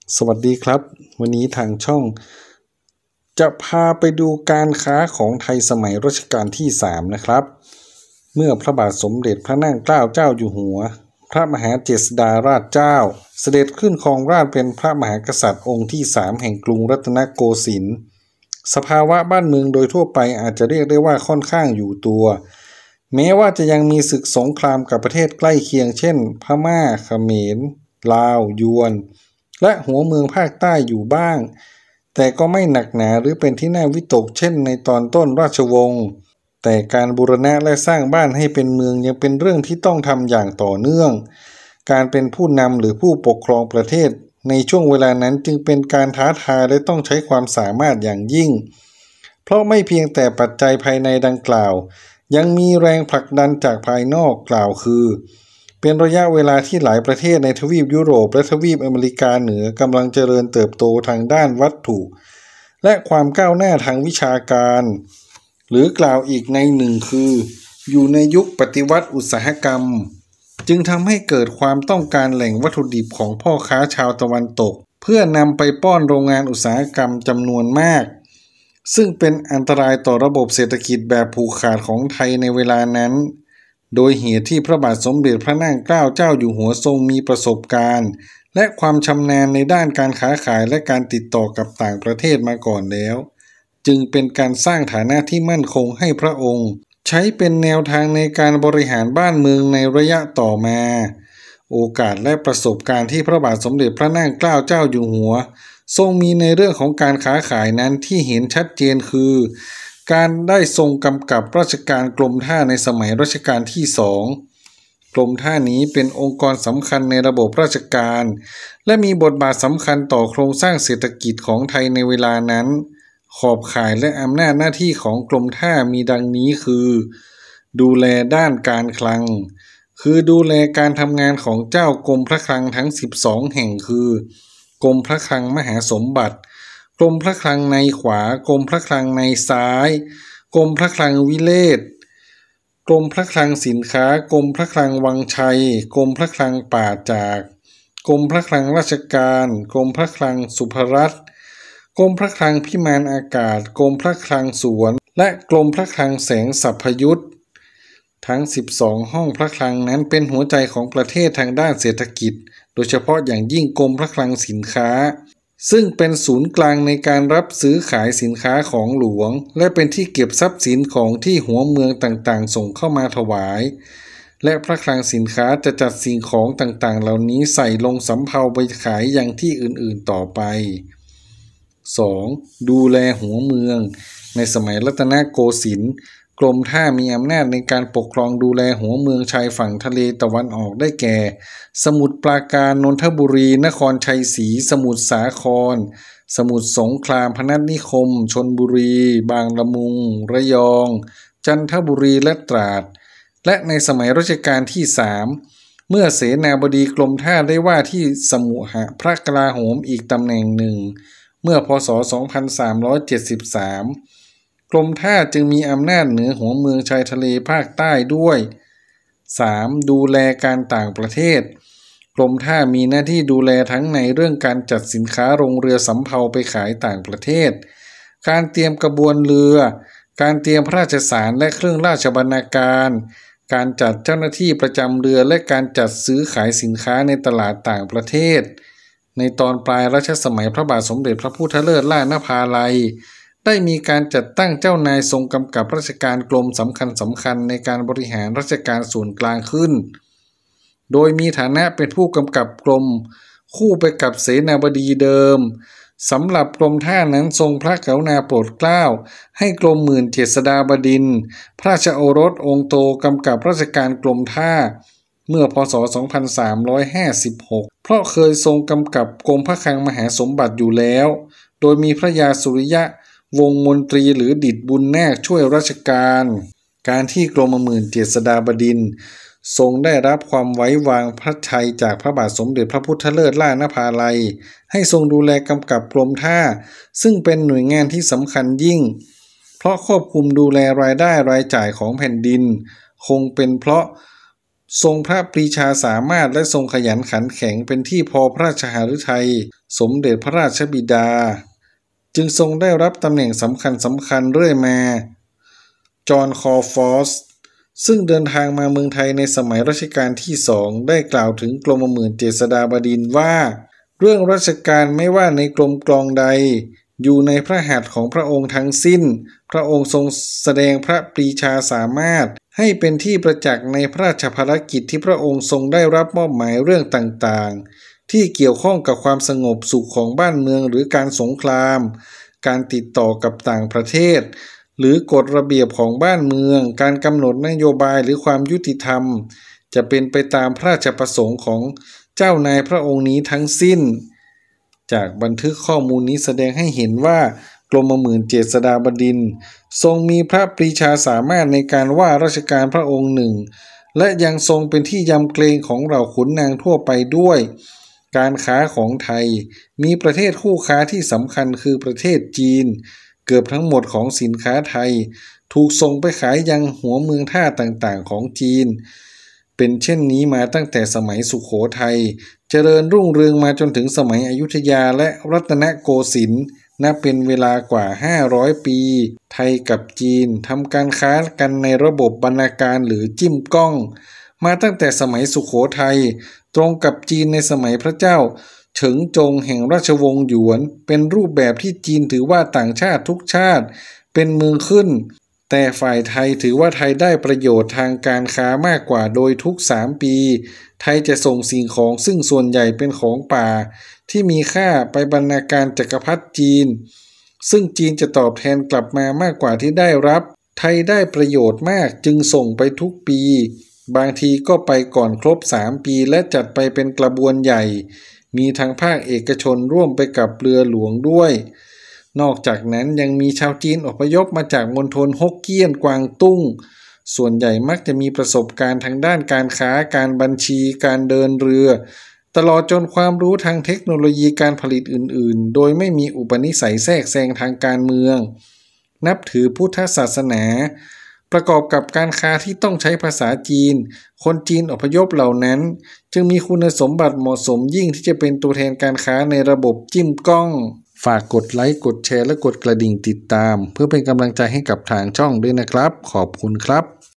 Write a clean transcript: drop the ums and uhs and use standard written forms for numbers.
สวัสดีครับวันนี้ทางช่องจะพาไปดูการค้าของไทยสมัยรัชกาลที่3นะครับเมื่อพระบาทสมเด็จพระนั่งเกล้าเจ้าอยู่หัวพระมหาเจษฎาราชเจ้าเสด็จขึ้นครองราชย์เป็นพระมหากษัตริย์องค์ที่3แห่งกรุงรัตนโกสินทร์สภาวะบ้านเมืองโดยทั่วไปอาจจะเรียกได้ว่าค่อนข้างอยู่ตัวแม้ว่าจะยังมีศึกสงครามกับประเทศใกล้เคียงเช่นพม่าเขมรลาวยวนและหัวเมืองภาคใต้อยู่บ้างแต่ก็ไม่หนักหนาหรือเป็นที่น่าวิตกเช่นในตอนต้นราชวงศ์แต่การบูรณะและสร้างบ้านให้เป็นเมืองยังเป็นเรื่องที่ต้องทำอย่างต่อเนื่องการเป็นผู้นำหรือผู้ปกครองประเทศในช่วงเวลานั้นจึงเป็นการท้าทายและต้องใช้ความสามารถอย่างยิ่งเพราะไม่เพียงแต่ปัจจัยภายในดังกล่าวยังมีแรงผลักดันจากภายนอกกล่าวคือเป็นระยะเวลาที่หลายประเทศในทวีปยุโรปและทวีปอเมริกาเหนือกำลังเจริญเติบโตทางด้านวัตถุและความก้าวหน้าทางวิชาการหรือกล่าวอีกในหนึ่งคืออยู่ในยุคปฏิวัติอุตสาหกรรมจึงทำให้เกิดความต้องการแหล่งวัตถุดิบของพ่อค้าชาวตะวันตกเพื่อนำไปป้อนโรงงานอุตสาหกรรมจำนวนมากซึ่งเป็นอันตรายต่อระบบเศรษฐกิจแบบผูกขาดของไทยในเวลานั้นโดยเหตุที่พระบาทสมเด็จพระนั่งเกล้าเจ้าอยู่หัวทรงมีประสบการณ์และความชำนาญในด้านการค้าขายและการติดต่อกับต่างประเทศมาก่อนแล้วจึงเป็นการสร้างฐานะที่มั่นคงให้พระองค์ใช้เป็นแนวทางในการบริหารบ้านเมืองในระยะต่อมาโอกาสและประสบการณ์ที่พระบาทสมเด็จพระนั่งเกล้าเจ้าอยู่หัวทรงมีในเรื่องของการค้าขายนั้นที่เห็นชัดเจนคือการได้ทรงกำกับราชการกรมท่าในสมัยรัชกาลที่2กรมท่านี้เป็นองค์กรสำคัญในระบบราชการและมีบทบาทสำคัญต่อโครงสร้างเศรษฐกิจของไทยในเวลานั้นขอบข่ายและอำนาจหน้าที่ของกรมท่ามีดังนี้คือดูแลด้านการคลังคือดูแลการทำงานของเจ้ากรมพระคลังทั้ง12แห่งคือกรมพระคลังมหาสมบัติกรมพระคลังในขวากรมพระคลังในซ้ายกรมพระคลังวิเลศกรมพระคลังสินค้ากรมพระคลังวังชัยกรมพระคลังป่าจากกรมพระคลังราชการกรมพระคลังสุภรัตน์กรมพระคลังพิมานอากาศกรมพระคลังสวนและกรมพระคลังแสงสัพยุตทั้ง12ห้องพระคลังนั้นเป็นหัวใจของประเทศทางด้านเศรษฐกิจโดยเฉพาะอย่างยิ่งกรมพระคลังสินค้าซึ่งเป็นศูนย์กลางในการรับซื้อขายสินค้าของหลวงและเป็นที่เก็บทรัพย์สินของที่หัวเมืองต่างๆส่งเข้ามาถวายและพระคลังสินค้าจะจัดสิ่งของต่างๆเหล่านี้ใส่ลงสำเภาไปขายยังที่อื่นๆต่อไป 2. ดูแลหัวเมืองในสมัยรัตนโกสินทร์กรมท่ามีอำนาจในการปกครองดูแลหัวเมืองชายฝั่งทะเลตะวันออกได้แก่สมุทรปราการนนทบุรีนครชัยศรีสมุทรสาครสมุทรสงครามพนัสนิคมชลบุรีบางละมุงระยองจันทบุรีและตราดและในสมัยรัชกาลที่3เมื่อเสนาบดีกรมท่าได้ว่าที่สมุหพระกลาโหมอีกตำแหน่งหนึ่งเมื่อพ.ศ. 2373กรมท่าจึงมีอำนาจเหนือหัวเมืองชายทะเลภาคใต้ด้วย 3. ดูแลการต่างประเทศกรมท่ามีหน้าที่ดูแลทั้งในเรื่องการจัดสินค้าลงเรือสำเภาไปขายต่างประเทศการเตรียมกระบวนเรือการเตรียมพระราชสารและเครื่องราชบรรณาการการจัดเจ้าหน้าที่ประจำเรือและการจัดซื้อขายสินค้าในตลาดต่างประเทศในตอนปลายรัชสมัยพระบาทสมเด็จพระพุทธเลิศล่านภาลัยได้มีการจัดตั้งเจ้านายทรงกำกับราชการกรมสำคัญในการบริหารราชการส่วนกลางขึ้นโดยมีฐานะเป็นผู้กำกับกรมคู่ไปกับเสนาบดีเดิมสำหรับกรมท่านั้นทรงพระกรุณาโปรดเกล้าให้กรมหมื่นเจษฎาบดินทร์พระราชโอรสองค์โตกำกับราชการกรมท่าเมื่อพ.ศ. 2356เพราะเคยทรงกำกับกรมพระคลังมหาสมบัติอยู่แล้วโดยมีพระยาสุริยะวงศ์มนตรีหรือดิษฐ์บุญนาคช่วยราชการการที่กรมหมื่นเจษฎาบดินทร์ทรงได้รับความไว้วางพระทัยจากพระบาทสมเด็จพระพุทธเลิศล่านภาลัยให้ทรงดูแลกำกับกรมท่าซึ่งเป็นหน่วยงานที่สำคัญยิ่งเพราะควบคุมดูแลรายได้รายจ่ายของแผ่นดินคงเป็นเพราะทรงพระปรีชาสามารถและทรงขยันขันแข็งเป็นที่พอพระราชหฤทัยสมเด็จพระราชบิดาจึงทรงได้รับตำแหน่งสำคัญเรื่อยมาจอห์นคอฟอสซึ่งเดินทางมาเมืองไทยในสมัยรัชกาลที่2ได้กล่าวถึงกรมหมื่นเจษฎาบดินทร์ว่าเรื่องราชการไม่ว่าในกรมกลองใดอยู่ในพระหัตถ์ของพระองค์ทั้งสิ้นพระองค์ทรงแสดงพระปรีชาสามารถให้เป็นที่ประจักษ์ในพระราชภารกิจที่พระองค์ทรงได้รับมอบหมายเรื่องต่างๆที่เกี่ยวข้องกับความสงบสุขของบ้านเมืองหรือการสงครามการติดต่อกับต่างประเทศหรือกฎระเบียบของบ้านเมืองการกำหนดนโยบายหรือความยุติธรรมจะเป็นไปตามพระราชประสงค์ของเจ้านายพระองค์นี้ทั้งสิ้นจากบันทึกข้อมูลนี้แสดงให้เห็นว่ากรมหมื่นเจษฎาบดินทร์ทรงมีพระปรีชาสามารถในการว่าราชการพระองค์หนึ่งและยังทรงเป็นที่ยำเกรงของเหล่าขุนนางทั่วไปด้วยการค้าของไทยมีประเทศคู่ค้าที่สำคัญคือประเทศจีนเกือบทั้งหมดของสินค้าไทยถูกส่งไปขายยังหัวเมืองท่าต่างๆของจีนเป็นเช่นนี้มาตั้งแต่สมัยสุโขทัยเจริญรุ่งเรืองมาจนถึงสมัยอยุธยาและรัตนโกสินทร์นับเป็นเวลากว่า500ปีไทยกับจีนทำการค้ากันในระบบบรรณาการหรือจิ้มก้องมาตั้งแต่สมัยสุโขทัยตรงกับจีนในสมัยพระเจ้าเฉิงจงแห่งราชวงศ์หยวนเป็นรูปแบบที่จีนถือว่าต่างชาติทุกชาติเป็นเมืองขึ้นแต่ฝ่ายไทยถือว่าไทยได้ประโยชน์ทางการค้ามากกว่าโดยทุก3ปีไทยจะส่งสิ่งของซึ่งส่วนใหญ่เป็นของป่าที่มีค่าไปบรรณาการจักรพรรดิจีนซึ่งจีนจะตอบแทนกลับมามากกว่าที่ได้รับไทยได้ประโยชน์มากจึงส่งไปทุกปีบางทีก็ไปก่อนครบ3ปีและจัดไปเป็นกระบวนใหญ่มีทั้งภาคเอกชนร่วมไปกับเรือหลวงด้วยนอกจากนั้นยังมีชาวจีนอพยพมาจากมณฑลฮกเกี้ยนกวางตุ้งส่วนใหญ่มักจะมีประสบการณ์ทางด้านการค้าการบัญชีการเดินเรือตลอดจนความรู้ทางเทคโนโลยีการผลิตอื่นๆโดยไม่มีอุปนิสัยแทรกแซงทางการเมืองนับถือพุทธศาสนาประกอบกับการค้าที่ต้องใช้ภาษาจีนคนจีนอพยพเหล่านั้นจึงมีคุณสมบัติเหมาะสมยิ่งที่จะเป็นตัวแทนการค้าในระบบจิ้มก้องฝากกดไลค์กดแชร์และกดกระดิ่งติดตามเพื่อเป็นกำลังใจให้กับทางช่องด้วยนะครับขอบคุณครับ